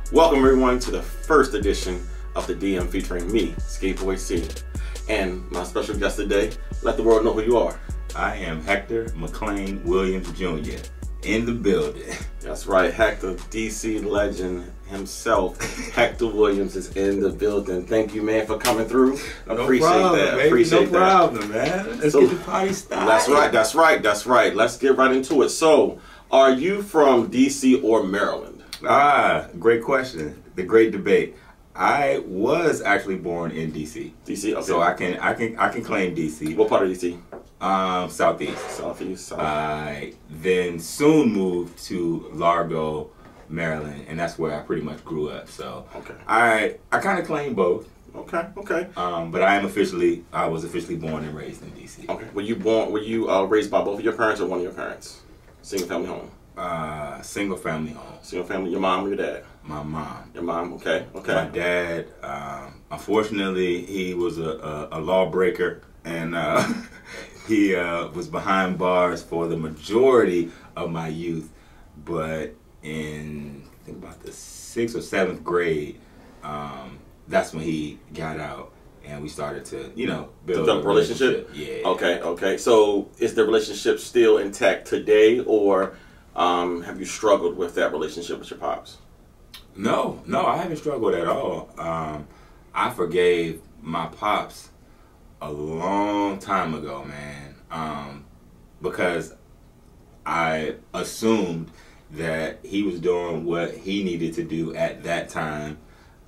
Welcome everyone to the first edition of the DM featuring me, Sk8 Boi C, and my special guest today. Let the world know who you are. I am Hector McLean Williams Jr. in the building. That's right, Hector, DC legend himself. Hector Williams is in the building. Thank you, man, for coming through. Appreciate that. Baby. Appreciate no problem, man. Let's get the party started. That's right. Let's get right into it. So, are you from DC or Maryland? Great question. The great debate. I was actually born in DC. DC, okay. So I can claim DC. What part of DC? Southeast. Southeast. I then soon moved to Largo, Maryland, and that's where I pretty much grew up. So okay. I kind of claim both. Okay. But I was officially born and raised in DC. Okay. Were you raised by both of your parents or one of your parents? Single family home. Single family home. Single family. Your mom or your dad? My mom. Your mom. Okay. My dad, unfortunately, he was a lawbreaker, and he was behind bars for the majority of my youth. But in I think about the 6th or 7th grade, that's when he got out, and we started to, build a relationship. Yeah. Okay. So is the relationship still intact today, or have you struggled with that relationship with your pops? No, I haven't struggled at all. I forgave my pops a long time ago, man, because I assumed that he was doing what he needed to do at that time,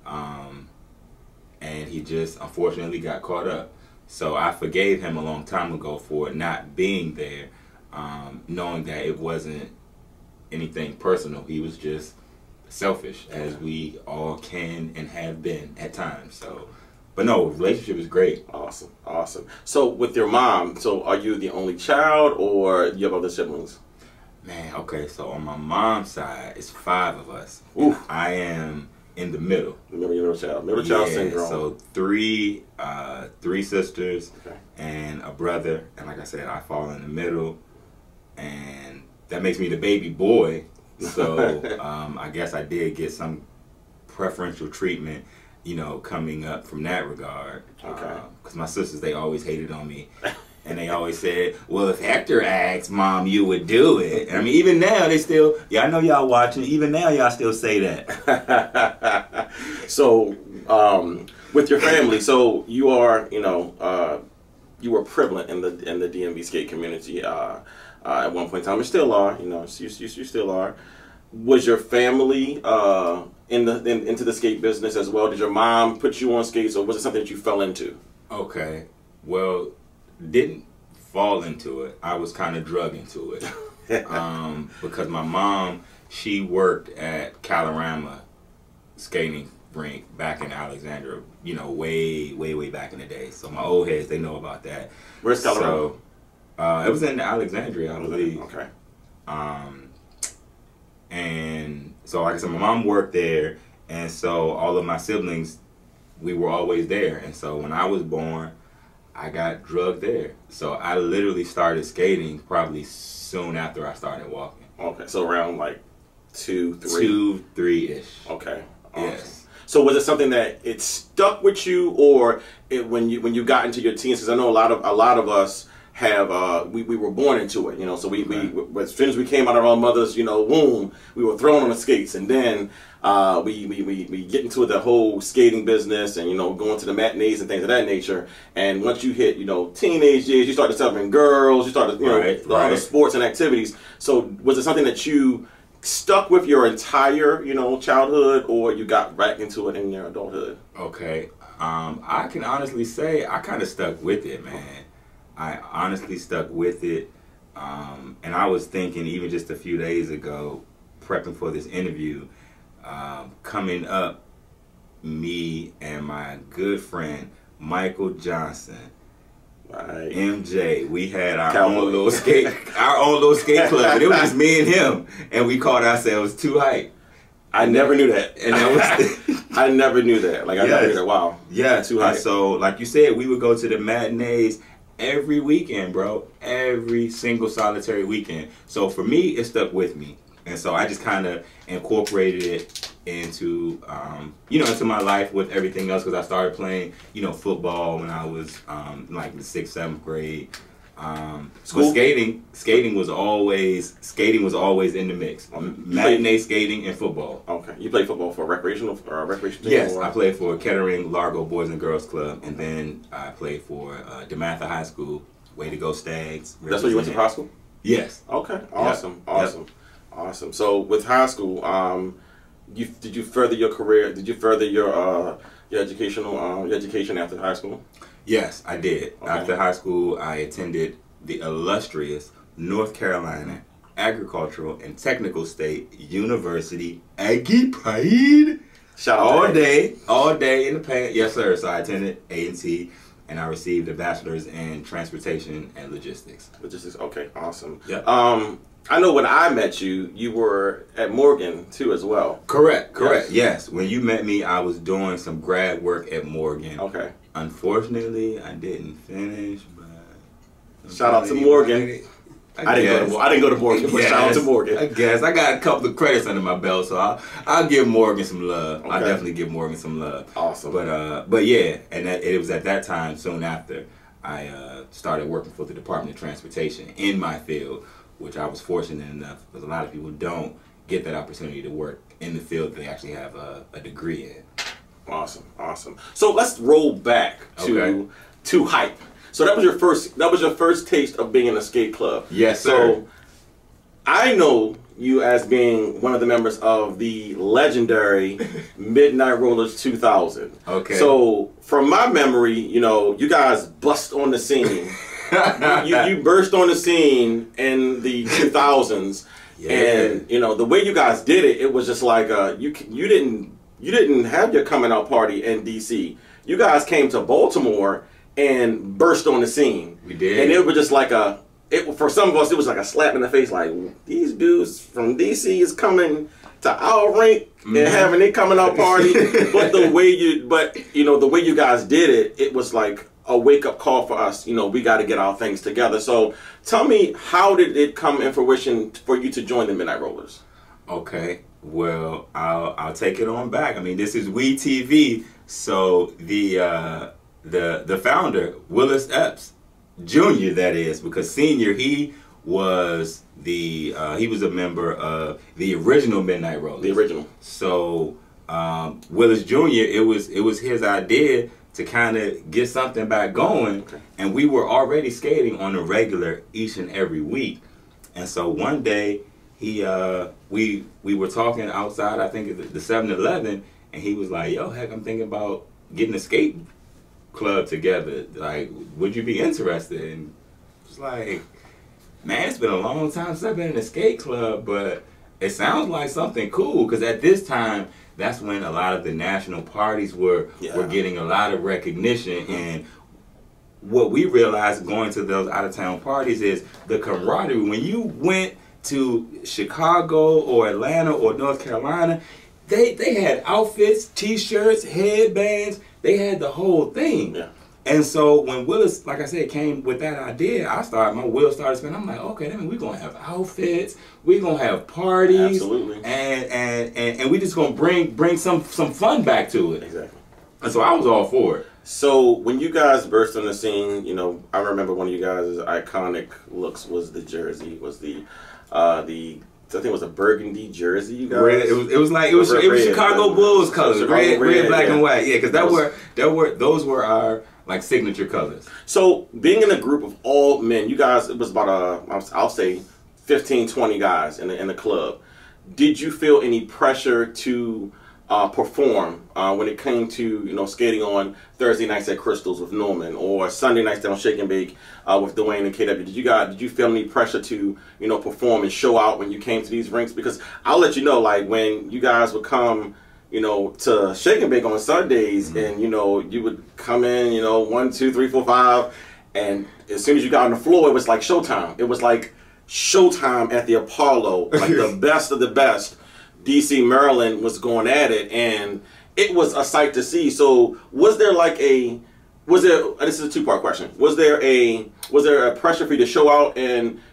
and he just unfortunately got caught up. So I forgave him a long time ago for not being there, knowing that it wasn't anything personal. He was just selfish, as we all can and have been at times. So, but no, relationship is great. Awesome. So with your mom, so are you the only child or do you have other siblings? Man, okay, so on my mom's side, it's 5 of us. Oof. I am in the middle. Middle child syndrome. So three sisters, okay, and a brother, and like I said, I fall in the middle, and that makes me the baby boy. So I guess I did get some preferential treatment, coming up from that regard. Okay. Because my sisters, they always hated on me. And they always said, well, if Hector asked, Mom, you would do it. I mean, even now, they still, I know y'all watching, even now y'all still say that. So, with your family, so you are, you were prevalent in the DMV skate community at one point in time. You still are, you still are. Was your family into the skate business as well? Did your mom put you on skates, or was it something that you fell into? Okay, well, didn't fall into it. I was kind of drug into it. Because my mom, she worked at Calorama skating rink back in Alexandria, way back in the day. So my old heads, they know about that. Where's Calorama? So, it was in Alexandria, I believe. Okay. And so, like I said, my mom worked there, and so all of my siblings, we were always there. And so when I was born, I got drugged there. So I literally started skating probably soon after I started walking. Okay, so around like 2, 3? 2-3-ish. Okay. Awesome. Yes. So was it something that it stuck with you, or when you got into your teens? Because I know a lot of us have we were born into it, so we as soon as we came out of our mother's womb, we were thrown on the skates, and then we get into the whole skating business, and going to the matinees and things of that nature. And once you hit teenage years, you start discovering girls, you start other sports and activities. So was it something that you stuck with your entire childhood, or you got back into it in your adulthood? Okay, I can honestly say I kind of stuck with it, man. I honestly stuck with it, and I was thinking even just a few days ago, prepping for this interview, coming up, me and my good friend Michael Johnson, right, MJ, we had our own little skate club, and it was just me and him, and we called ourselves Too Hype. I never knew that, and that was I never knew that. Like I never knew that. Wow. Yeah, Too Hype. So like you said, we would go to the matinees every weekend, bro. Every single solitary weekend. So for me, it stuck with me. And so I just kind of incorporated it into you know, into my life with everything else, because I started playing, you know, football when I was like in the 6th, 7th grade. But skating was always in the mix. Matinee skating and football. Okay, you play football for a recreational team? Yes, I played for Kettering Largo Boys and Girls Club, and then I played for DeMatha High School. Way to go, Stags! That's where you went to high school? Yes. Okay, awesome, Yep. awesome, awesome. So with high school, did you further your career? Did you further your education after high school? Yes, I did. Okay. After high school, I attended the illustrious North Carolina Agricultural and Technical State University, Aggie Pride. Shout out all day in the paint. Yes, sir. So I attended A&T, and I received a bachelor's in transportation and logistics. Logistics. Okay, awesome. Yeah. I know when I met you, you were at Morgan too as well. Correct. Yes. When you met me, I was doing some grad work at Morgan. Okay. Unfortunately, I didn't finish, but shout out to Morgan. I didn't go to Morgan, but shout out to Morgan. I guess I got a couple of credits under my belt, so I'll give Morgan some love. Okay. I'll definitely give Morgan some love. Awesome. But yeah, and it was at that time, soon after, I started working for the Department of Transportation in my field, which I was fortunate enough, because a lot of people don't get that opportunity to work in the field that they actually have a degree in. Awesome, awesome. So let's roll back to hype. So that was your first taste of being in a skate club. Yes, sir. So I know you as being one of the members of the legendary Midnight Rollers 2000. Okay. So from my memory, you know, you guys bust on the scene. you burst on the scene in the 2000s, yeah. And you know the way you guys did it. It was just like you didn't have your coming out party in DC. You guys came to Baltimore and burst on the scene. We did, and it was just like for some of us, it was like a slap in the face. Like, these dudes from DC is coming to our rink and having their coming out party. But the way you guys did it, it was like a wake up call for us. You know, we got to get our things together. So tell me, how did it come in fruition for you to join the Midnight Rollers? Okay, well, I'll take it on back. I mean, this is WEETV, so the founder, Willis Epps Jr., that is, because Senior, he was a member of the original Midnight Rollers. The original. So Willis Jr., it was his idea to kind of get something back going, and we were already skating on a regular each and every week. And so one day we were talking outside, I think at the 7-Eleven, and he was like, "Yo, heck, I'm thinking about getting a skate club together. Like, would you be interested?" And it's like, man, it's been a long time since I've been in a skate club, but it sounds like something cool, because at this time, that's when a lot of the national parties were getting a lot of recognition. And what we realized going to those out-of-town parties is the camaraderie. When you went to Chicago or Atlanta or North Carolina, they had outfits, T-shirts, headbands. They had the whole thing. Yeah. And so when Willis, like I said, came with that idea, my wheels started spinning. I'm like, okay, then we're gonna have outfits, we're gonna have parties, absolutely, and we just gonna bring some fun back to it. Exactly. And so I was all for it. So when you guys burst on the scene, you know, I remember one of you guys' iconic looks was the jersey, was I think it was a burgundy jersey. You guys. Red, it was Chicago Bulls colors, red, black, and white. Yeah, because those were our like signature colors. So being in a group of all men, you guys, it was about I'll say 15, 20 guys in the club. Did you feel any pressure to perform when it came to, you know, skating on Thursday nights at Crystals with Norman, or Sunday nights down Shake and Bake with Dwayne and KW? Did you feel any pressure to, you know, perform and show out when you came to these rinks? Because I'll let you know, like, when you guys would come, you know, to Shake and Bake on Sundays, and, you know, you would come in, you know, 1, 2, 3, 4, 5, and as soon as you got on the floor, it was like showtime. It was like showtime at the Apollo, like the best of the best. DC, Maryland was going at it, and it was a sight to see. So this is a two-part question. Was there a pressure for you to show out and,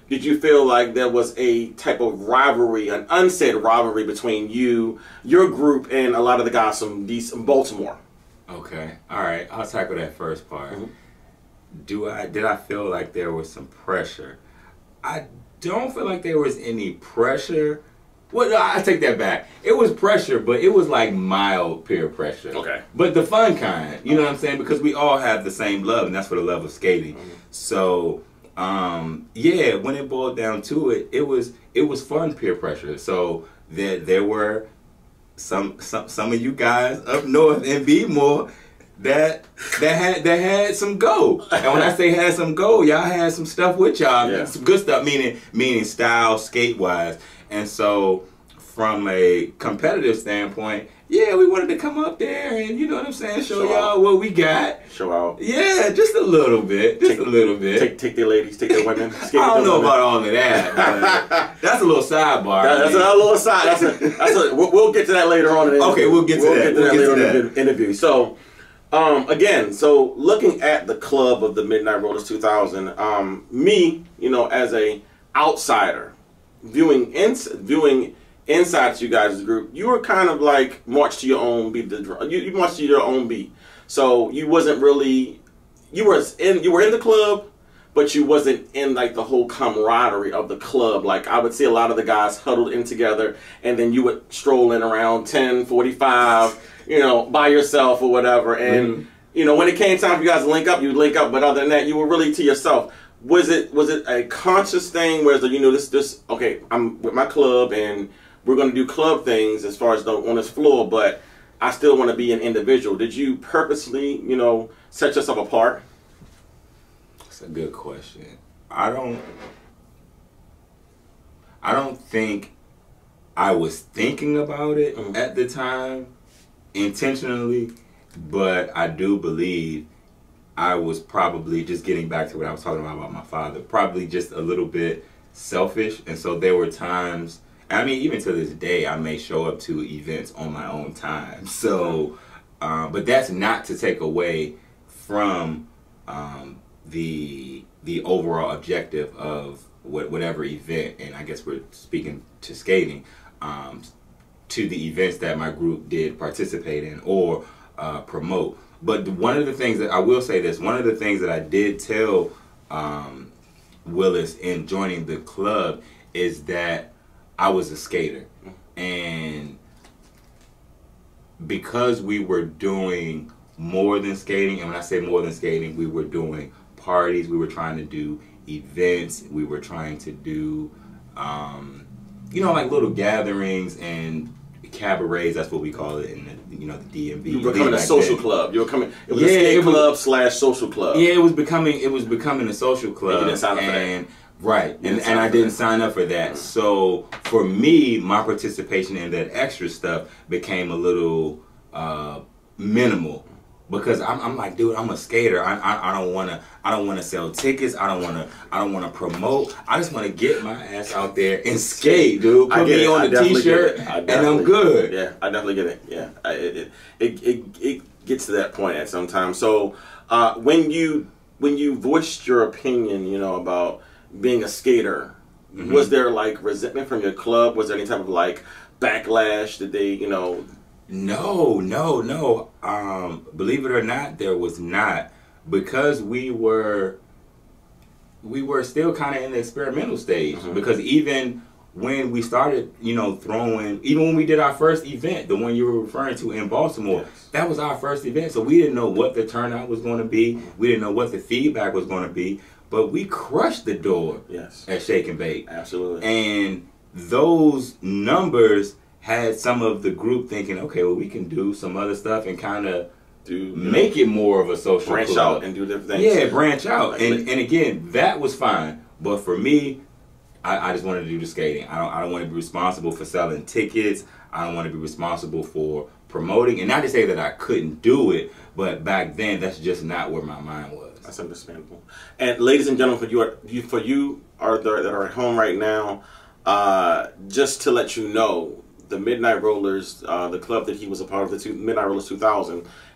did you feel like there was a type of rivalry, an unsaid rivalry between you, your group, and a lot of the guys from Baltimore? Okay, all right. I'll tackle that first part. Mm-hmm. Did I feel like there was some pressure? I don't feel like there was any pressure. Well, no, I take that back. It was pressure, but it was like mild peer pressure. Okay. But the fun kind, you know what I'm saying? Because we all have the same love, and that's for the love of skating. Mm-hmm. So, yeah, when it boiled down to it, it was fun peer pressure. So there were some of you guys up north in Beemore that had some go. And when I say had some go, y'all had some stuff with y'all. Yeah. Some good stuff, meaning style, skate wise. And so from a competitive standpoint, yeah, we wanted to come up there and, you know what I'm saying, show y'all what we got. Show out. Yeah, just a little bit. Just a little bit. Take their ladies, take their women. I don't know about all of that, but that's a little sidebar. That's a little side. We'll get to that later on in the interview. Okay, we'll get to that. We'll get to that in the interview. So, again, so looking at the club of the Midnight Rollers 2000, me, you know, as a outsider, viewing inside you guys' group, you were kind of like march to your own beat. You marched to your own beat. So you wasn't really, you were in the club, but you wasn't in like the whole camaraderie of the club. Like I would see a lot of the guys huddled in together, and then you would stroll in around 10:45, you know, by yourself or whatever. And you know, when it came time for you guys to link up, you'd link up. But other than that, you were really to yourself. Was it a conscious thing where, you know, this okay, I'm with my club and we're going to do club things as far as on this floor, but I still want to be an individual. Did you purposely, you know, set yourself apart? That's a good question. I don't think I was thinking about it at the time intentionally, but I do believe I was probably, just getting back to what I was talking about my father, probably just a little bit selfish. And so there were times, I mean, even to this day, I may show up to events on my own time. So, but that's not to take away from the overall objective of whatever event, and I guess we're speaking to skating, to the events that my group did participate in or promote. But one of the things that I will say this, one of the things that I did tell Willis in joining the club is that I was a skater. And because we were doing more than skating, and when I say more than skating, we were doing parties, we were trying to do events, we were trying to do, you know, like little gatherings and cabarets, that's what we call it in the, you know, the DMV. You were becoming a social club. You were coming. It was a skate club / social club. Yeah, it was becoming a social club. And you didn't sign up for that. Right, and I didn't sign up for that. So for me, my participation in that extra stuff became a little minimal, because I'm like, dude, I'm a skater. I don't wanna sell tickets. I don't wanna promote. I just wanna get my ass out there and skate, dude. Put me on a t-shirt and I'm good. Yeah, I definitely get it. Yeah, it gets to that point at some time. So when you voiced your opinion, you know, about being a skater, was there like resentment from your club? Was there any type of like backlash? Did they, you know? No. Believe it or not, there was not, because we were still kind of in the experimental stage. Because even when we started, you know, even when we did our first event, the one you were referring to in Baltimore, that was our first event. So we didn't know what the turnout was going to be. We didn't know what the feedback was going to be. But we crushed the door at Sk8 and Boi. Absolutely. And those numbers had some of the group thinking, okay, well, we can do some other stuff and kind of make it more of a social branch club. out and do different things. Yeah, branch out. And again, that was fine. But for me, I just wanted to do the skating. I don't want to be responsible for selling tickets. I don't want to be responsible for promoting. And not to say that I couldn't do it, but back then, that's just not where my mind was. That's understandable. And ladies and gentlemen, for you that are at home right now, just to let you know, the Midnight Rollers, the club that he was a part of, the Midnight Rollers 2000,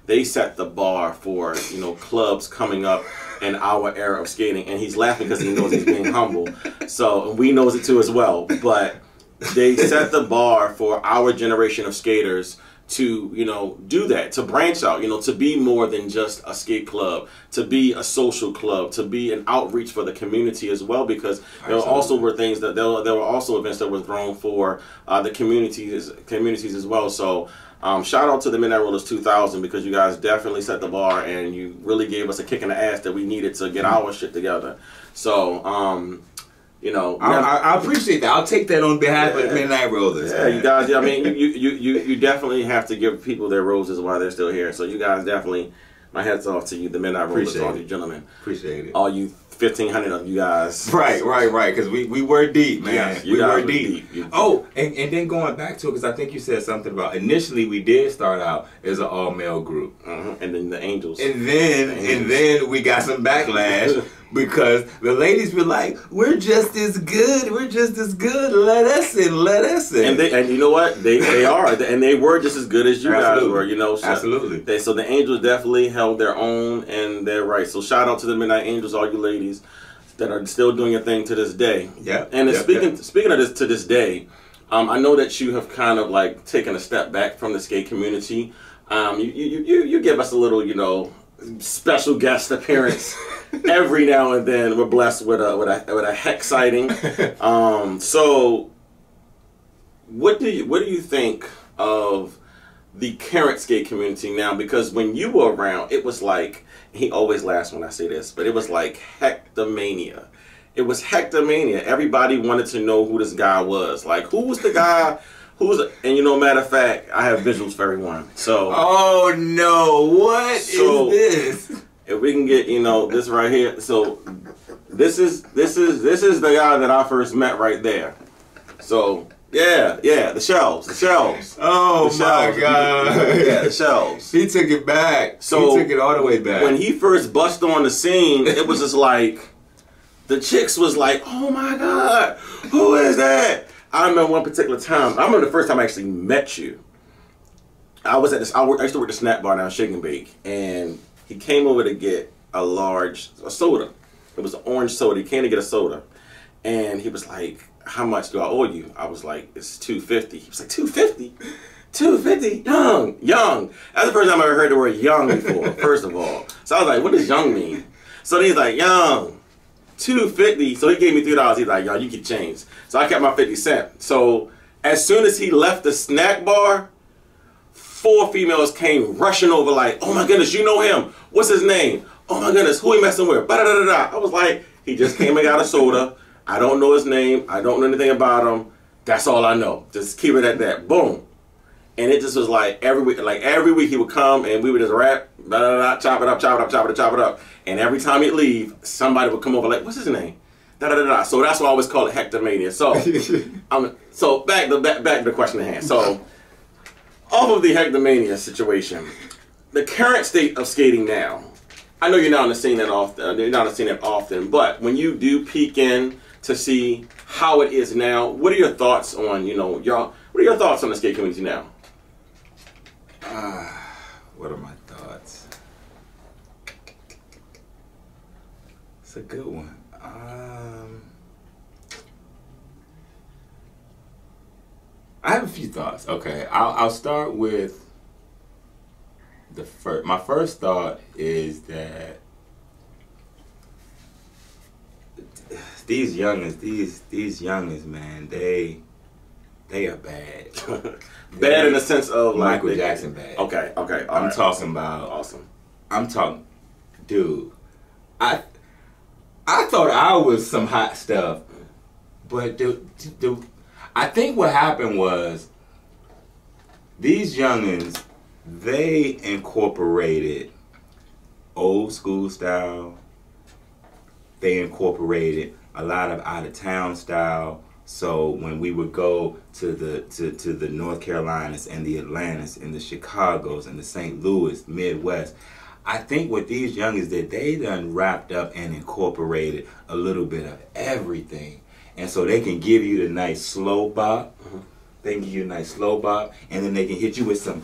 they set the bar for, you know, clubs coming up in our era of skating. And he's laughing because he knows he's being humble. So, and we knows it too as well. But they set the bar for our generation of skaters to, you know, do that, to branch out, you know, to be more than just a skate club, to be a social club, to be an outreach for the community as well, because there also were things that there were also events that were thrown for the communities as well. So shout out to the Midnight Rollers 2000, because you guys definitely set the bar and you really gave us a kick in the ass that we needed to get our shit together. So you know, I appreciate that. I'll take that on behalf of the Midnight Rollers. Yeah, you guys. I mean, you definitely have to give people their roses while they're still here. So you guys definitely, my hats off to you, the Midnight Rollers, all you gentlemen. Appreciate it. All you 1,500 of you guys. Right. Because we were deep, man. Yes, we were deep. Oh, and then going back to it, because I think you said something about initially we did start out as an all male group, and then the Angels, and then we got some backlash. Because the ladies were like, we're just as good. We're just as good. Let us in. Let us in. And you know what? They are. And they were just as good as you guys were, you know. So Absolutely. So the Angels definitely held their own, and they're right. So shout out to the Midnight Angels, all you ladies that are still doing your thing to this day. Yeah. And speaking of this to this day, I know that you have kind of like taken a step back from the skate community. You give us a little, you know, special guest appearance every now and then. We're blessed with a heck sighting. So what do you think of the current skate community now? Because when you were around, it was like, he always laughs when I say this, but it was like hectomania. It was hectomania. Everybody wanted to know who this guy was. Like, who was the guy? And you know, matter of fact, I have visuals for everyone. So, oh no, what is this? If we can get, you know, this right here. So, this is the guy that I first met right there. So, yeah, the shelves. Oh my God. Yeah, the shelves. He took it back. So he took it all the way back. When he first bust on the scene, it was just like, the chicks was like, oh my God, who is that? I remember one particular time. I remember the first time I actually met you. I was at this. I used to work at the snack bar down Shake and Bake, and he came over to get a soda. It was an orange soda. He came to get a soda, and he was like, "How much do I owe you?" I was like, "It's $2.50." He was like, $2.50, $2.50, young. That's the first time I ever heard the word young before. First of all, so I was like, "What does young mean?" So then he's like, "Young." $2.50, so he gave me $3. He's like, "Yo, you get change." So I kept my 50 cents. So as soon as he left the snack bar, 4 females came rushing over like, "Oh my goodness, you know him. What's his name? Oh my goodness, who he messing with?" Ba-da-da-da-da. I was like, he just came and got a soda. I don't know his name. I don't know anything about him. That's all I know. Just keep it at that. Boom. And it just was like every week he would come and we would just rap, chop it up. And every time he'd leave, somebody would come over like, "What's his name?" So that's why I always call it hectomania. So, so back to the question at hand. So, off of the hectomania situation, the current state of skating now. I know you're not on the scene that often. You're not on the scene that often, but when you do peek in to see how it is now, what are your thoughts on, you know, y'all? What are your thoughts on the skate community now? What are my thoughts? It's a good one. I have a few thoughts. Okay, I'll start with the first. My first thought is that these youngins, man, they are bad. Bad in the sense of like Michael Jackson bad. Okay. I'm talking about. Awesome. I'm talking, dude. I thought I was some hot stuff, but I think what happened was these youngins, they incorporated old school style. They incorporated a lot of out of town style. So when we would go to the North Carolinas and the Atlantas and the Chicagos and the St. Louis, Midwest, I think what these youngins did, they done wrapped up and incorporated a little bit of everything. And so they can give you the nice slow bop. They can give you a nice slow bop, and then they can hit you with some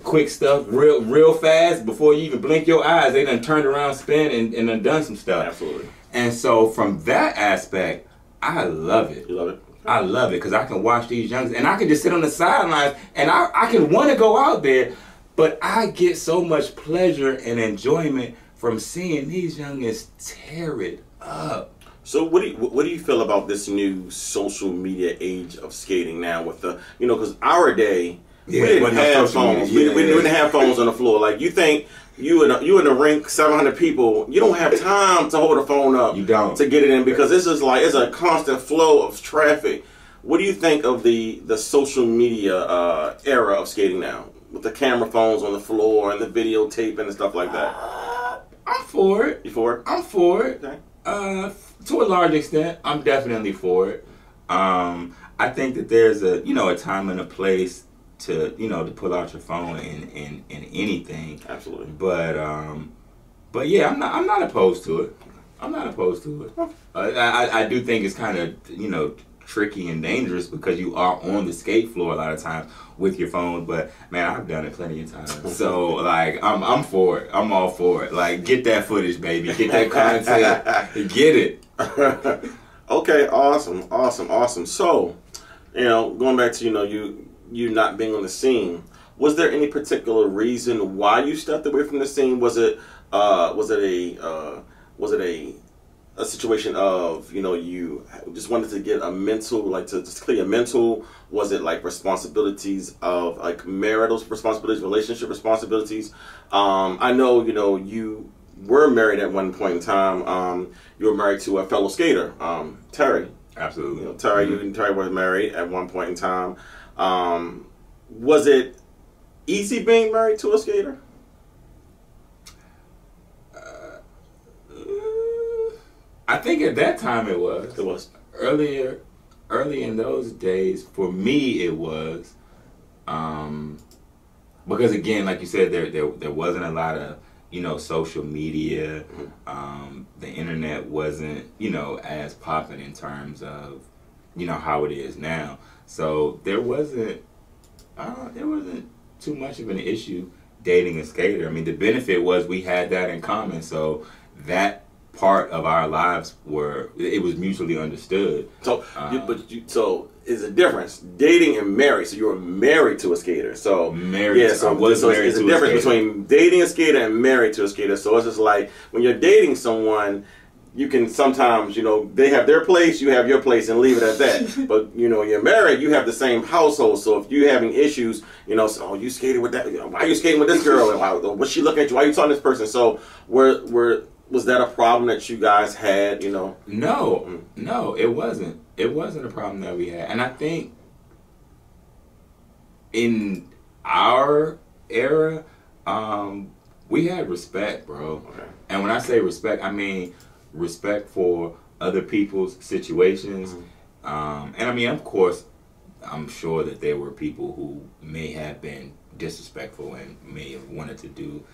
quick stuff real fast before you even blink your eyes. They done turned around, spin, and done some stuff. Absolutely. And so from that aspect, I love it. You love it? I love it because I can watch these youngsters and I can just sit on the sidelines and I can want to go out there, but I get so much pleasure and enjoyment from seeing these youngins tear it up. So what do you feel about this new social media age of skating now with the, you know, because our day, we didn't have phones. We didn't have phones on the floor. Like, you think you in the rink, 700 people, you don't have time to hold a phone up. You don't. To get it in, because this is like, it's a constant flow of traffic. What do you think of the social media era of skating now, with the camera phones on the floor and the videotaping and stuff like that? I'm for it. You for it? I'm for it. Okay. To a large extent, I'm definitely for it. I think that there's a time and a place to to pull out your phone in anything. Absolutely. But yeah, I'm not opposed to it. I'm not opposed to it. I do think it's kind of tricky and dangerous because you are on the skate floor a lot of times with your phone. But man, I've done it plenty of times. So like, I'm for it. I'm all for it. Like, get that footage, baby. Get that content. Get it. Okay, awesome. So, going back to you not being on the scene, was there any particular reason why you stepped away from the scene? Was it a situation of you just wanted to get a mental, like, to just clear your mental? Was it like responsibilities of like marital responsibilities, relationship responsibilities? I know you were married at one point in time. You were married to a fellow skater, Terry. Absolutely. Terry, you and Terry were married at one point in time. Was it easy being married to a skater? I think at that time it was. It was. Early in those days, for me it was. Because again, like you said, there wasn't a lot of social media. The internet wasn't as popping in terms of how it is now. So there wasn't too much of an issue dating a skater. I mean, the benefit was we had that in common. So that part of our lives it was mutually understood. So, so is a difference dating and married. So you were married to a skater. So married. Yeah. So it's a difference between dating a skater and married to a skater. So it's just like when you're dating someone, you can sometimes they have their place, you have your place, and leave it at that. But you're married, you have the same household. So if you're having issues, so you skated with that. Why are you skating with this girl? And what's she looking at you? Why are you talking to this person? So was that a problem that you guys had, No, it wasn't. It wasn't a problem that we had. And I think in our era, we had respect, bro. Okay. And when I say respect, I mean respect for other people's situations. And I mean, of course, I'm sure that there were people who may have been disrespectful and may have wanted to do,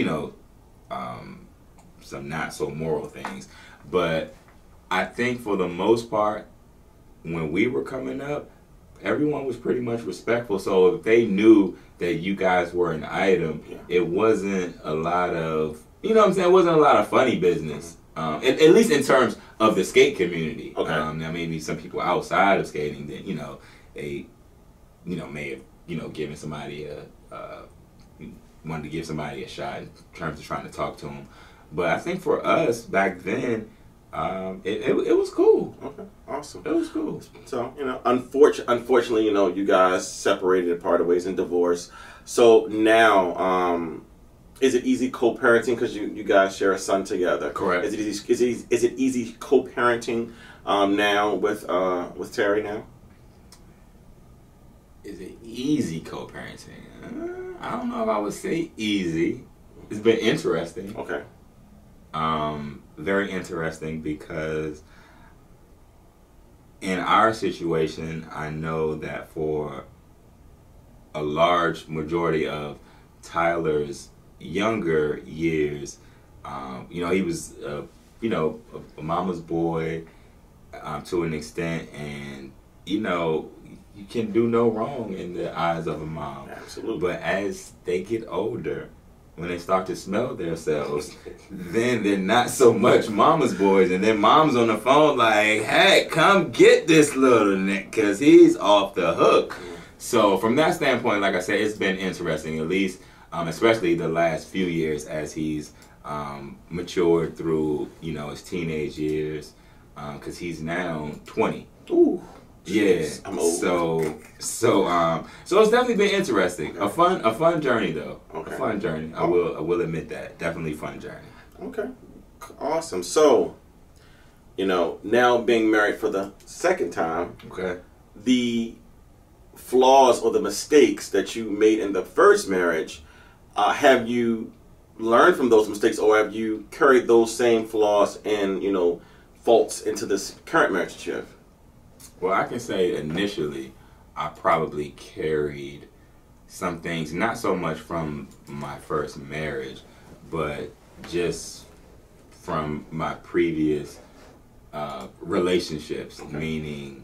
some not so moral things. But I think for the most part, when we were coming up, everyone was pretty much respectful. So if they knew that you guys were an item, it wasn't a lot of, it wasn't a lot of funny business. At least in terms of the skate community. Okay. Now maybe some people outside of skating that, they, may have, given somebody wanted to give somebody a shot in terms of trying to talk to them. But I think for us back then, it was cool. Okay, awesome. It was cool. So unfortunately, you guys separated and parted ways and divorced. So now, is it easy co-parenting because you guys share a son together? Correct. Is it easy co-parenting now with Terry now? Is it easy co-parenting? I don't know if I would say easy. It's been interesting. Okay. Very interesting because in our situation, I know that for a large majority of Tyler's younger years, he was, a mama's boy to an extent, and you can do no wrong in the eyes of a mom. Absolutely. But as they get older, when they start to smell themselves, then they're not so much mama's boys. And then mom's on the phone like, hey, come get this little Nick, because he's off the hook. So from that standpoint, like I said, it's been interesting, at least, especially the last few years as he's matured through, you know, his teenage years, because he's now 20. Ooh. Yeah, I'm old. so it's definitely been interesting. Okay. A fun journey though. Okay. A fun journey. I will admit that. Definitely fun journey. Okay. Awesome. So, you know, now being married for the second time, Okay. the flaws or the mistakes that you made in the first marriage, have you learned from those mistakes, or have you carried those same flaws and, you know, faults into this current marriage that you have? Well, I can say initially, I probably carried some things, not so much from my first marriage, but just from my previous relationships. Okay. Meaning,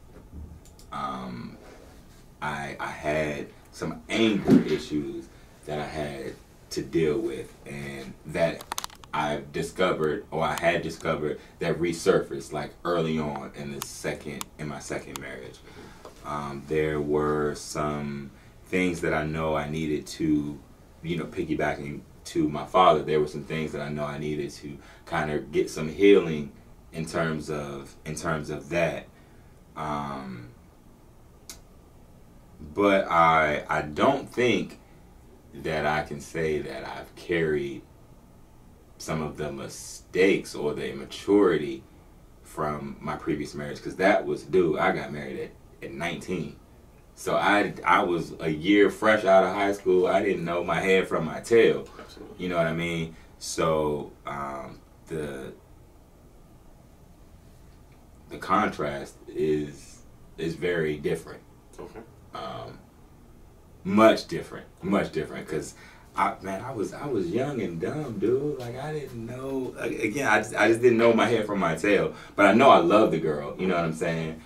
I had some anger issues that I had to deal with, and that I had discovered that resurfaced like early on in my second marriage. There were some things that I know I needed to, you know, piggybacking to my father. There were some things that I know I needed to kind of get some healing in terms of that. But I don't think that I can say that I've carried some of the mistakes or the immaturity from my previous marriage, because that was I got married at 19. So I was a year fresh out of high school. I didn't know my head from my tail. Absolutely. You know what I mean? So the contrast is very different. Okay. Much different, because I was young and dumb, dude. Like, I didn't know. Again, I just didn't know my head from my tail. But I know I love the girl. You know what I'm saying?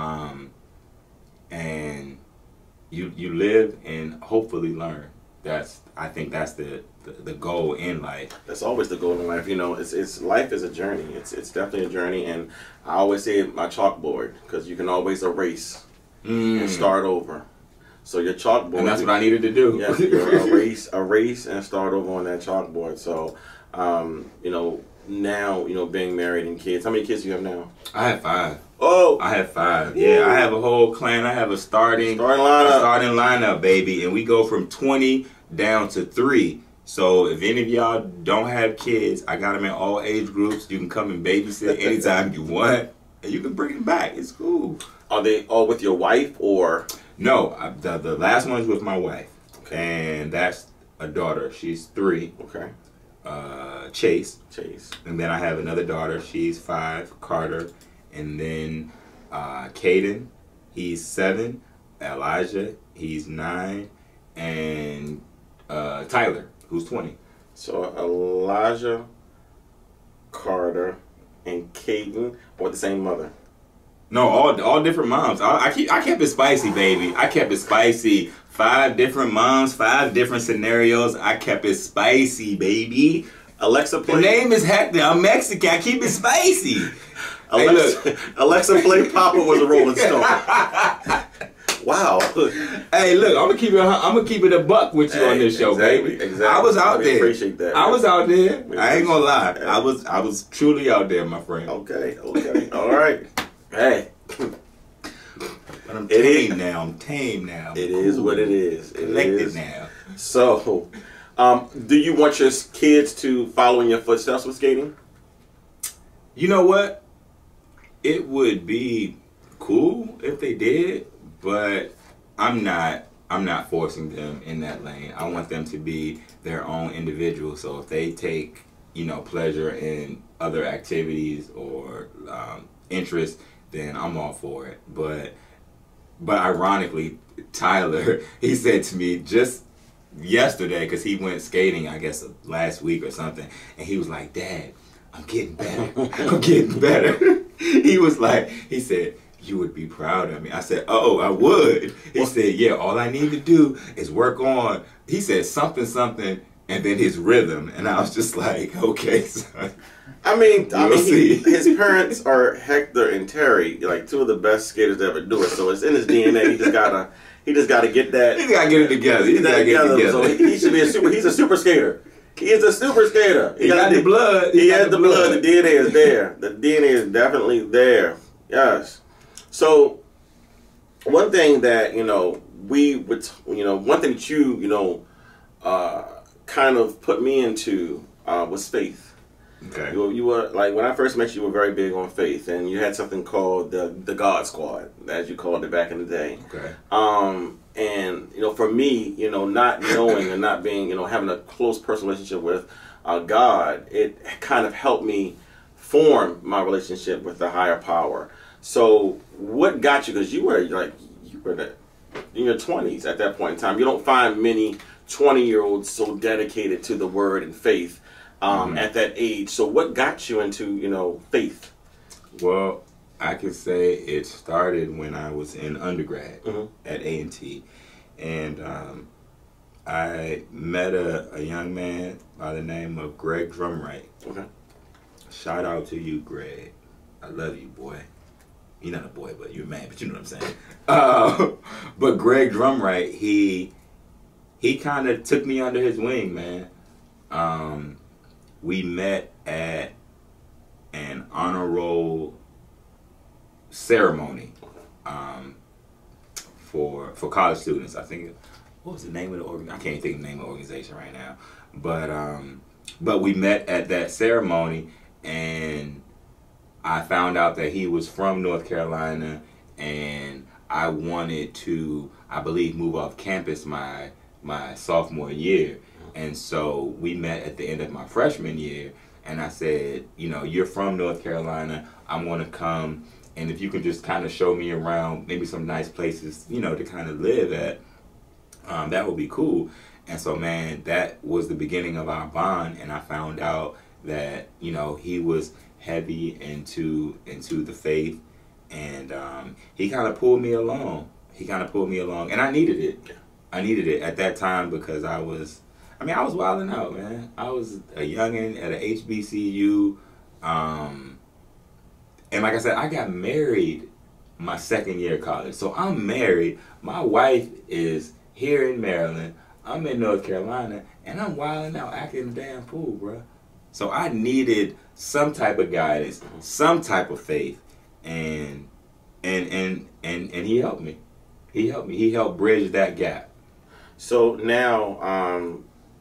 And you live and hopefully learn. I think that's the goal in life. That's always the goal in life. You know, it's life is a journey. It's definitely a journey, and I always say my chalkboard, because you can always erase and start over. So your chalkboard, and that's what I needed to do. Yeah, erase and start over on that chalkboard. So, you know, now, you know, being married and kids. How many kids do you have now? I have 5. Oh, I have 5. Yeah, I have a whole clan. I have a starting lineup, baby, and we go from 20 down to 3. So if any of y'all don't have kids, I got them in all age groups. You can come and babysit anytime you want, and you can bring them back. It's cool. Are they all with your wife, or? No, the last one's with my wife, and that's a daughter. She's 3. Okay. Chase. And then I have another daughter. She's 5, Carter. And then Caden, he's 7. Elijah, he's 9. And Tyler, who's 20. So Elijah, Carter, and Caden with the same mother. No, all different moms. I kept it spicy, baby. I kept it spicy. 5 different moms, 5 different scenarios. I kept it spicy, baby. Alexa, play. The name is Hector. I'm Mexican. I keep it spicy. Alexa, play Papa Was a Rolling Stone. Wow. Hey, look, I'm gonna keep it a buck with you on this show, baby. Exactly. I was out there. Appreciate that. I was out there. I ain't gonna lie. I was truly out there, my friend. Okay. All right. Hey. But I'm tame now. It is what it is. Collected now. So, do you want your kids to follow in your footsteps with skating? You know what? It would be cool if they did, but I'm not forcing them in that lane. I want them to be their own individual. So if they take, you know, pleasure in other activities or interests, then I'm all for it. But ironically, Tyler, he said to me just yesterday, because he went skating, I guess last week or something, and he was like, "Dad, I'm getting better. I'm getting better." He said, you would be proud of me. I said, oh, I would. He said, yeah, all I need to do is work on, he said something, and then his rhythm. And I was just like, okay, son. I mean, his parents are Hector and Terry, like two of the best skaters to ever do it. So it's in his DNA. He just gotta get that. He's gotta get it together. He's gotta get it together. So he should be he's a super skater. He is a super skater. He got the blood. He has the blood. The DNA is there. The DNA is definitely there. Yes. So one thing that one thing that you kind of put me into was faith. Okay. You were like, when I first met you, you were very big on faith, and you had something called the God Squad, as you called it back in the day. Okay. And for me, not knowing and not being, having a close personal relationship with God, it kind of helped me form my relationship with the higher power. So what got you? Because you were in your 20s at that point in time. You don't find many 20-year-olds so dedicated to the Word and faith. At that age. So what got you into, faith? Well, I could say it started when I was in undergrad at A&T. And I met a young man by the name of Greg Drumright. Okay. Shout out to you, Greg. I love you, boy. You're not a boy, but you're a man, but you know what I'm saying. But Greg Drumright, he kind of took me under his wing, man. We met at an honor roll ceremony for college students. I think, what was the name of the organization? I can't think of the name of the organization right now. But we met at that ceremony, and I found out that he was from North Carolina, and I wanted to, I believe, move off campus my sophomore year. And so we met at the end of my freshman year, and I said, you're from North Carolina. I'm going to come, and if you can just kind of show me around, maybe some nice places, to kind of live at, that would be cool. And so, man, that was the beginning of our bond, and I found out that, he was heavy into the faith, and he kind of pulled me along. And I needed it. I needed it at that time because I was wilding out, man. I was a youngin' at an HBCU. And like I said, I got married my second year of college. So I'm married. My wife is here in Maryland. I'm in North Carolina. And I'm wilding out, acting in the damn pool, bro. So I needed some type of guidance, some type of faith. And he helped me. He helped bridge that gap. So now,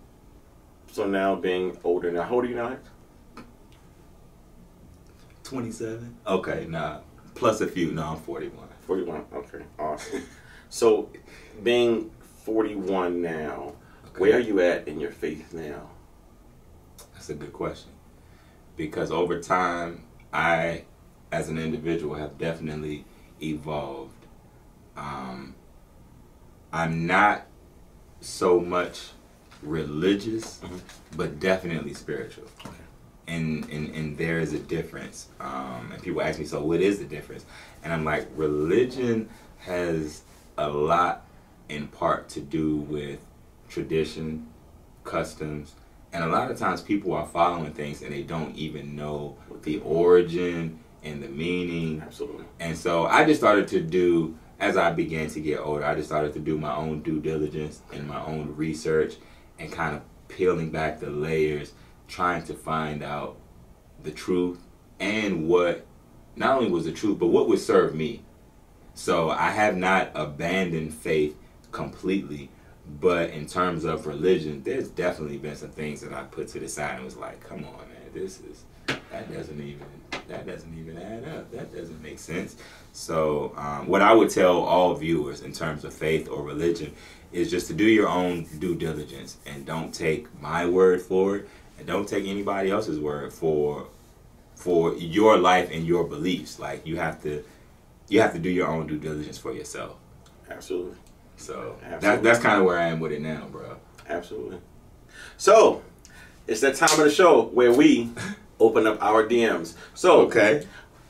being older now, how old are you now? 27. Okay, nah. Plus a few. No, I'm 41. 41. Okay, awesome. So, being 41 now, where are you at in your faith now? That's a good question. Because over time, I, as an individual, have definitely evolved. I'm not so much religious, but definitely spiritual. Okay. And there is a difference. And people ask me, so what is the difference? And I'm like, religion has a lot in part to do with tradition, customs, and a lot of times people are following things and they don't even know the origin and the meaning. Absolutely. And so I just started to do, as I began to get older, I just started to do my own due diligence and my own research and kind of peeling back the layers, trying to find out the truth and what not only was the truth, but what would serve me. So I have not abandoned faith completely, but in terms of religion, there's definitely been some things that I put to the side and was like, come on, man, that doesn't even add up. That doesn't make sense. So what I would tell all viewers in terms of faith or religion is just to do your own due diligence and don't take my word for it and don't take anybody else's word for your life and your beliefs. Like you have to do your own due diligence for yourself. Absolutely. So that's kind of where I am with it now, bro. Absolutely. So it's that time of the show where we open up our DMs. So okay,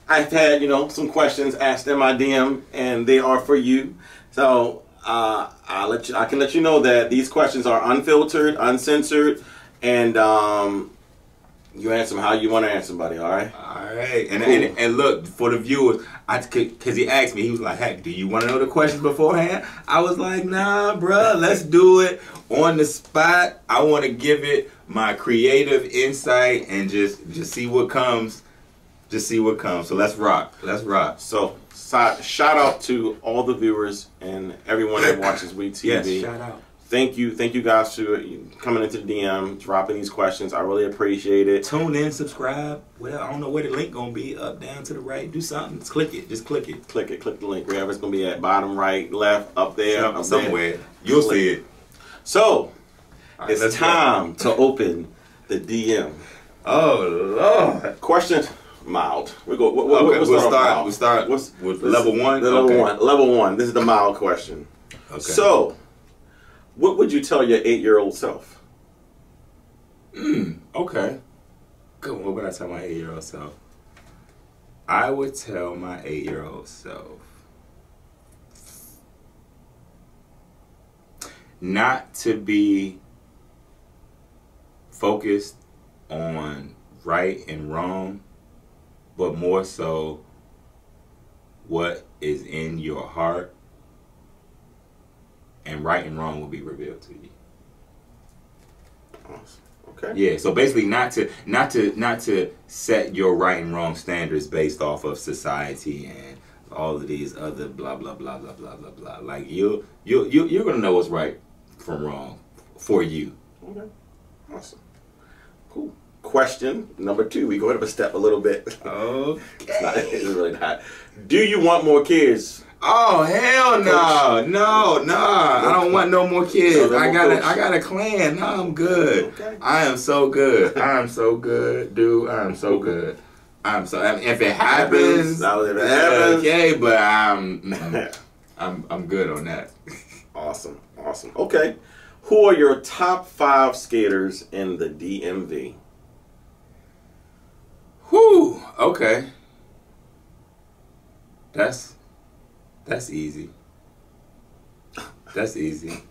I've had, some questions asked in my DM, and they are for you. So I can let you know that these questions are unfiltered, uncensored, and you answer them how you want to answer them, buddy. All right. All right. And look, for the viewers, because he asked me, he was like, "Hey, do you want to know the questions beforehand?" I was like, "Nah, bruh, let's do it on the spot. I want to give it my creative insight and just see what comes. Just see what comes. So let's rock. Let's rock." So shout out to all the viewers and everyone that watches WE TV. Yes, shout out. Thank you guys for coming into the DM, dropping these questions. I really appreciate it. Tune in, subscribe. Well, I don't know where the link gonna be. Up, down, to the right. Do something. Just click it. Just click it. Click it. Click the link. Wherever it's gonna be at, bottom right, left, up there, somewhere. You'll see it. So it's time to open the DM. Oh Lord. Question mild. We'll start with level one. Level one. This is the mild question. Okay. So, what would you tell your 8-year-old self? Okay. Good. What would I tell my 8-year-old self? I would tell my 8-year-old self not to be focused on right and wrong, but more so what is in your heart, and right and wrong will be revealed to you. Awesome. Okay. Yeah, so basically not to set your right and wrong standards based off of society and all of these other blah blah blah blah blah blah blah. Like you're gonna know what's right from wrong for you. Okay. Awesome. Cool. Question number 2. We go up a step a little bit. Okay. It's really not. Do you want more kids? Oh hell no. I don't want no more kids. I got a clan. No, I'm good. Okay. I am so good. Dude. I am so good. If it happens, okay, but I'm good on that. Awesome. Okay. Who are your top 5 skaters in the DMV? Whew. Okay. That's easy. That's easy.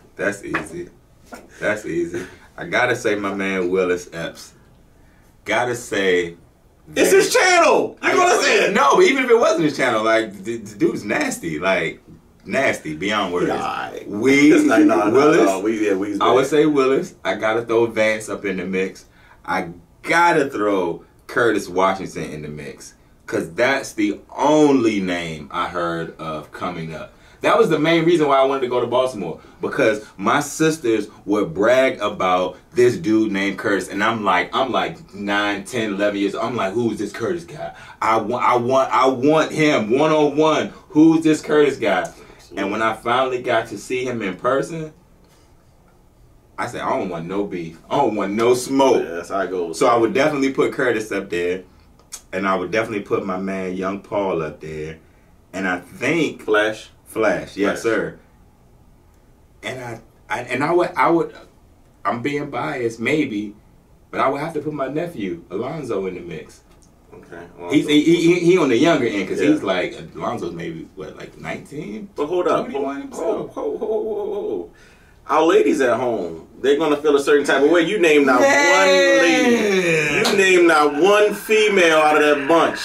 I gotta say my man Willis Epps. Gotta say. It's his channel! You're gonna say it! No, but even if it wasn't his channel, like, the dude's nasty. Like, nasty, beyond words. Willis. I would say Willis. I gotta throw Vance up in the mix. I gotta throw Curtis Washington in the mix. Because that's the only name I heard of coming up. That was the main reason why I wanted to go to Baltimore. Because my sisters would brag about this dude named Curtis. And I'm like 9, 10, 11 years old. I'm like, who's this Curtis guy? I want him one-on-one. Who's this Curtis guy? Absolutely. And when I finally got to see him in person, I said, I don't want no beef. I don't want no smoke. Yeah, that's how it goes. So I would definitely put Curtis up there. And I would definitely put my man Young Paul up there. And I think Flash, yes sir. And I would I'm being biased maybe, but I would have to put my nephew Alonzo in the mix. Okay. He on the younger end because he's like Alonzo's maybe what, like 19? But hold up. Ho. Our ladies at home, they're gonna feel a certain type of way. You name not one lady. You name not one female out of that bunch.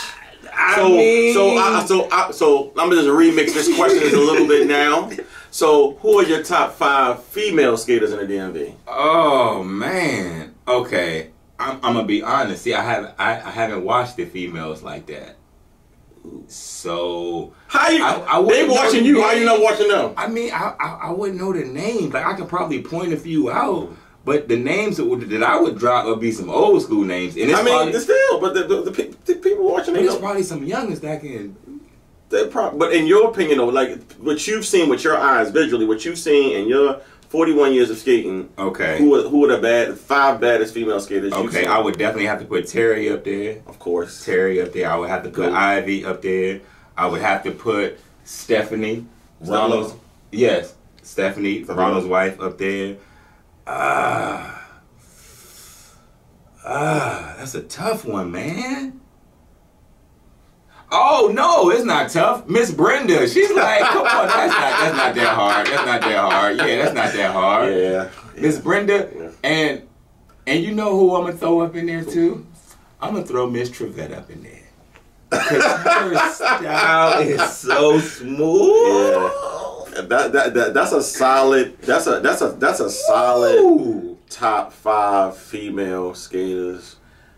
So I'm just remix this question a little bit now. So who are your top 5 female skaters in the DMV? Oh man. Okay. I'm gonna be honest. See, I haven't watched the females like that. So how you? They watching you. How you not watching them? I mean, I wouldn't know the names. Like I could probably point a few out, but the names that I would drop would be some old school names. And it's the people watching. There's probably some youngest that can. But in your opinion, though, like what you've seen with your eyes visually, what you've seen in your 41 years of skating. Okay. Who are the 5 baddest female skaters? Okay, I would definitely have to put Terry up there. Of course. Terry up there. I would have to put Ivy up there. I would have to put Stephanie. Ronald's. Yes. Stephanie, Ronald's wife up there. That's a tough one, man. Oh no, it's not tough. Miss Brenda, she's like, come on, that's not that hard. That's not that hard. Yeah, that's not that hard. Yeah. Miss Brenda, and you know who I'm gonna throw up in there too? I'm gonna throw Miss Trevette up in there. Cause her style is so smooth. Yeah. That's a solid. That's a solid top 5 female skaters.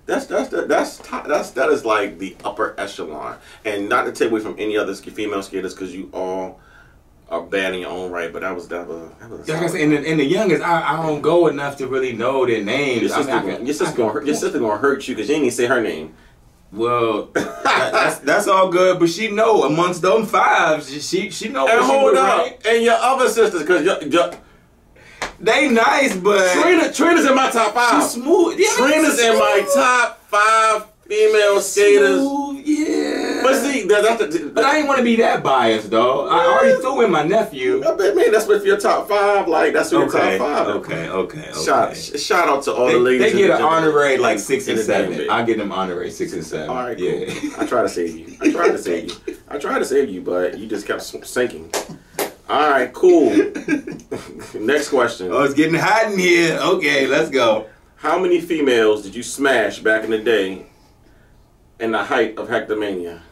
That is like the upper echelon, and not to take away from any other female skaters, because you all are bad in your own right. But that was like I said, in the youngest, I don't go enough to really know their names. Your sister gonna hurt you because you ain't even say her name. Well, that's all good, but she know amongst them 5s, she know. And hold up, right. And your other sisters, because they nice, but Trina's in my top 5. She's smooth. Yeah, Trina's in my top 5 female skaters. Smooth, yeah. But see, but I ain't want to be that biased, though. I already threw in my nephew. I bet, man, that's with your top 5. Like that's with your top 5. Okay. Shout out to all the ladies. They get an honorary like 6 and 7. I get them honorary 6 and 7. All right, cool. Yeah. I try to save you. I tried to save you, but you just kept sinking. All right, cool. Next question. Oh, it's getting hot in here. Okay, let's go. How many females did you smash back in the day in the height of Hectomania?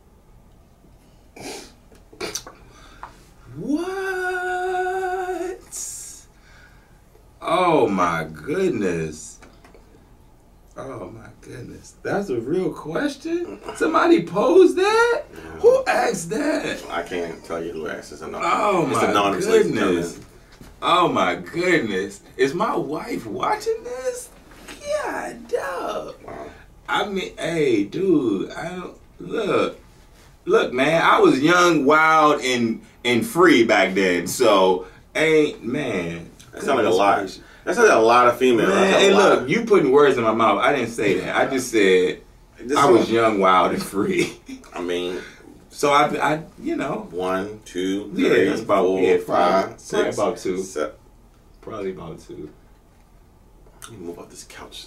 What? Oh my goodness. Oh my goodness. That's a real question? Somebody posed that? Who asked that? I can't tell you who asked this. Oh my goodness. Oh my goodness. Is my wife watching this? Yeah, dog. Wow. I mean, hey, dude, Look, man, I was young, wild, and free back then. So, man. That sounds like a lot. That's like a lot of females. Man, hey, look, you putting words in my mouth. I didn't say that. I just said I was young, wild, and free. I mean, so I you know, 1, 2, 3, that's about 4, 5, 6, probably about 2. 7. Probably about 2. Let me move off this couch.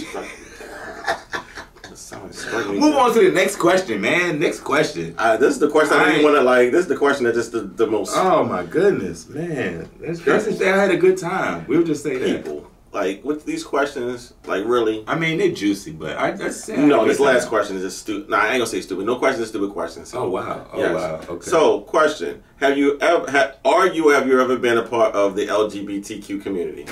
Move on to the next question, man. Next question. This is the question I didn't want to like. This is the question that just the most. Oh my goodness, man. That's just say I had a good time. We would just say people. That. Like with these questions, like really. I mean, they're juicy, but I just say. No, this last question is just stupid. Nah, I ain't gonna say stupid. No question is stupid question. So. Oh wow. Oh yes. wow. Okay. So, question: have you ever been a part of the LGBTQ community?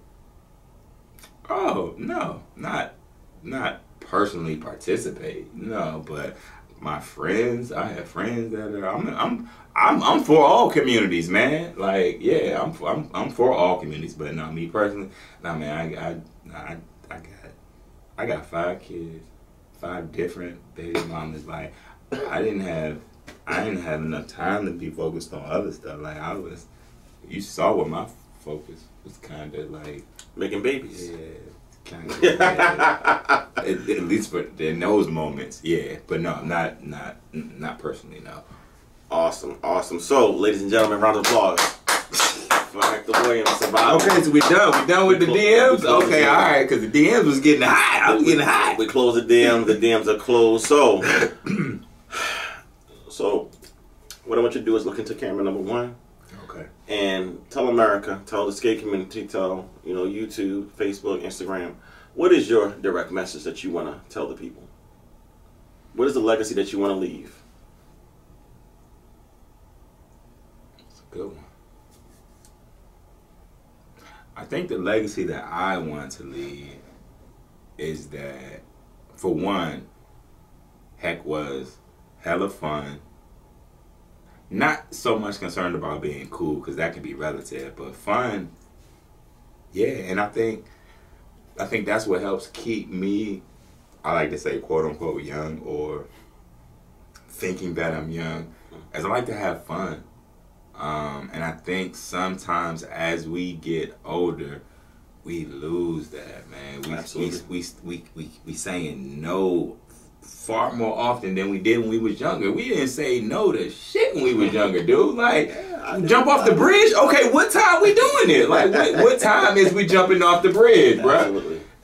Oh no, not personally participate. No, but my friends, I have friends that are. I'm for all communities, man. Like, yeah, I'm for all communities. But no, me personally, nah, man. I got 5 kids, 5 different baby mamas. Like, I didn't have enough time to be focused on other stuff. Like you saw what my focus was kind of like making babies. Yeah. Kind of, yeah. At least in those moments, yeah. But no, not personally, no. Awesome. So, ladies and gentlemen, round of applause for Hector Williams. Okay, so we done with the DMs. Okay, all right, because the DMs was getting hot. I was getting hot. We closed the DMs. The DMs are closed. So, what I want you to do is look into camera number 1. Okay. And tell America, tell the skate community, tell YouTube, Facebook, Instagram. What is your direct message that you want to tell the people? What is the legacy that you want to leave? It's a good one. I think the legacy that I want to leave is that, for one, Heck was hella fun. Not so much concerned about being cool, because that can be relative, but fun, yeah. And I think that's what helps keep me, I like to say, quote unquote, young, or thinking that I'm young, as I like to have fun. And I think sometimes as we get older, we lose that, man. We saying no far more often than we did when we was younger. We didn't say no to shit when we was younger, dude. Like, jump off the bridge? Okay, what time we doing it? Like, what time is we jumping off the bridge, bro? Absolutely.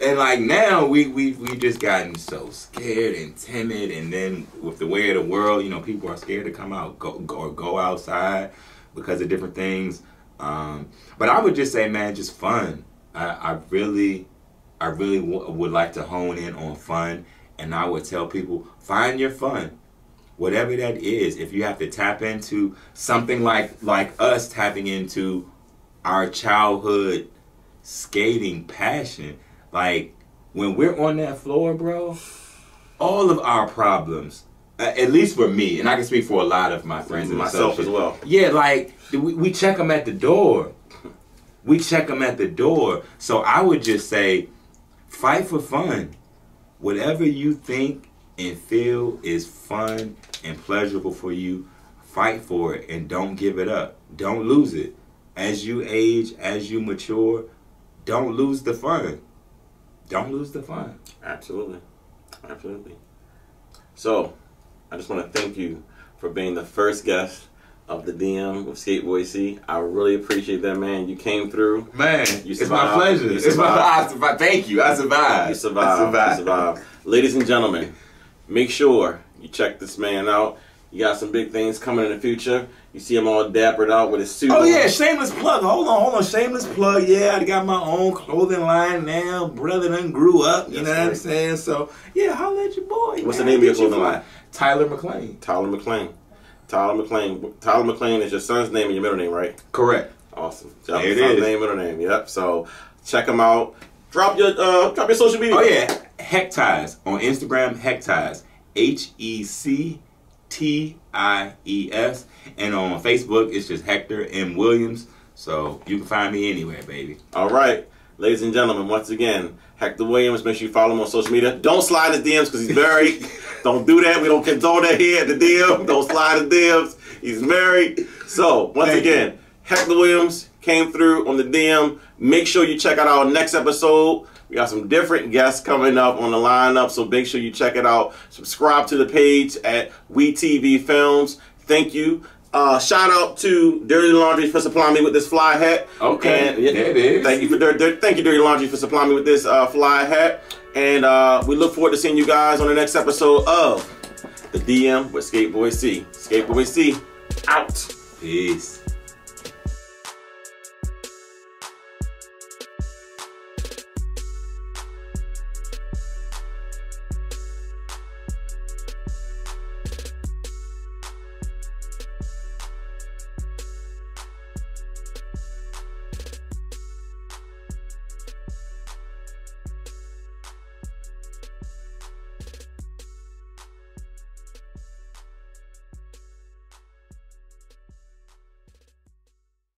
And like now we just gotten so scared and timid, and then with the way of the world, you know, people are scared to come out, go outside because of different things. But I would just say, man, just fun. I really would like to hone in on fun, and I would tell people, find your fun, whatever that is. If you have to tap into something like us tapping into our childhood skating passion. Like, when we're on that floor, bro, all of our problems, at least for me, and I can speak for a lot of my friends and myself as well. Yeah, like, we check them at the door. We check them at the door. So I would just say, fight for fun. Whatever you think and feel is fun and pleasurable for you, fight for it and don't give it up. Don't lose it. As you age, as you mature, don't lose the fun. Don't lose the fun. Absolutely. Absolutely. So, I just want to thank you for being the first guest of the DM with Sk8 Boi C. I really appreciate that, man. You came through. Man, it's my pleasure. Thank you. I survived. You survived. You survived. Ladies and gentlemen, make sure you check this man out. You got some big things coming in the future. You see him all dappered out with his suit on. Yeah, shameless plug. Hold on. Shameless plug. Yeah, I got my own clothing line now. Brother done grew up. You know what I'm saying? So, yeah, holla at your boy. What's the name of your clothing line? Tyler McLean. Tyler McLean. Tyler McLean. Tyler McLean is your son's name and your middle name, right? Correct. Awesome. There it is. Name, middle name. Yep. So, check him out. Drop your social media. Oh, yeah. Hectize. On Instagram, Hectize. HECTIES. And on Facebook, it's just Hector M. Williams. So you can find me anywhere, baby. All right. Ladies and gentlemen, once again, Hector Williams. Make sure you follow him on social media. Don't slide the DMs because he's married. Don't do that. We don't condone that here at the DM. Don't slide the DMs. He's married. So, once again, Hector Williams came through on the DM. Make sure you check out our next episode. We got some different guests coming up on the lineup, so make sure you check it out. Subscribe to the page at WEETVFILMS. Thank you. Shout out to Dirty Laundry for supplying me with this fly hat. Okay, and, there it is. Thank you, Dirty Laundry, for supplying me with this fly hat. And we look forward to seeing you guys on the next episode of The DM with Sk8 Boi C. Sk8 Boi C, out. Peace.